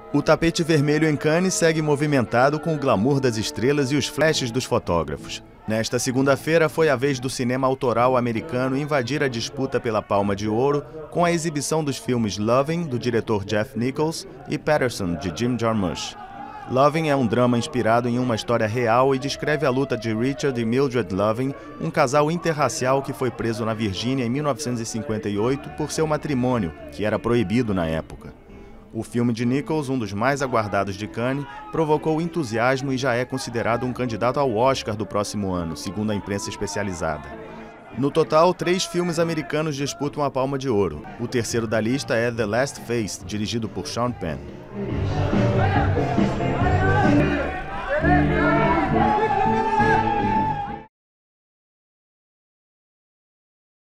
O tapete vermelho em Cannes segue movimentado com o glamour das estrelas e os flashes dos fotógrafos. Nesta segunda-feira foi a vez do cinema autoral americano invadir a disputa pela Palma de Ouro com a exibição dos filmes Loving, do diretor Jeff Nichols, e Paterson, de Jim Jarmusch. Loving é um drama inspirado em uma história real e descreve a luta de Richard e Mildred Loving, um casal interracial que foi preso na Virgínia em 1958 por seu matrimônio, que era proibido na época. O filme de Nichols, um dos mais aguardados de Cannes, provocou entusiasmo e já é considerado um candidato ao Oscar do próximo ano, segundo a imprensa especializada. No total, 3 filmes americanos disputam a Palma de Ouro. O terceiro da lista é The Last Face, dirigido por Sean Penn.